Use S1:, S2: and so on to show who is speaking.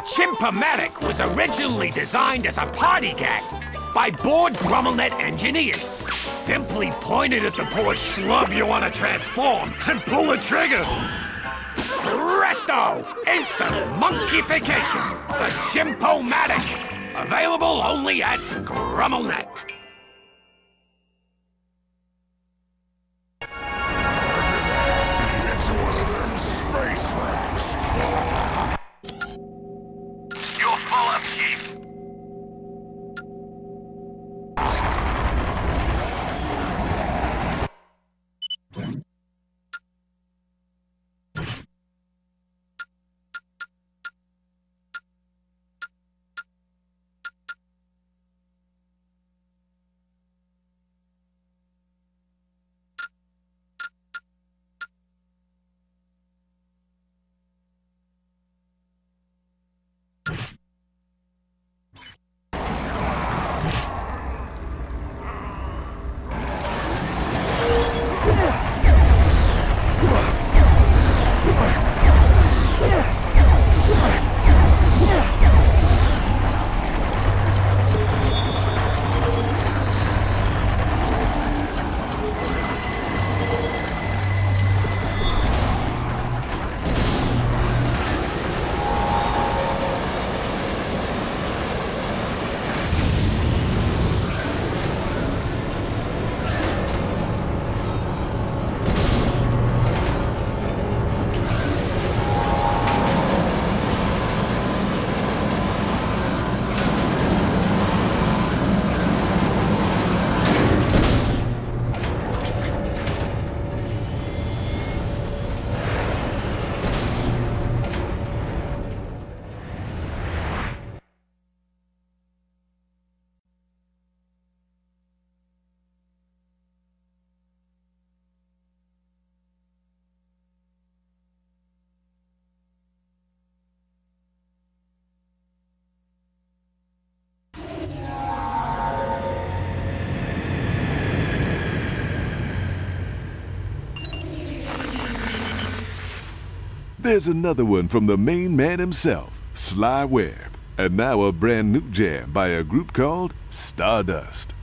S1: Chimp-O-Matic was originally designed as a party gag by bored Grummelnet engineers. Simply point it at the poor schlub you want to transform and pull the trigger. Presto! Instant monkeyification! The Chimp-O-Matic! Available only at Grummelnet.
S2: You're full of shit.
S3: There's another one from the main man himself, Sly Webb, and now a brand new jam by a group called Stardust.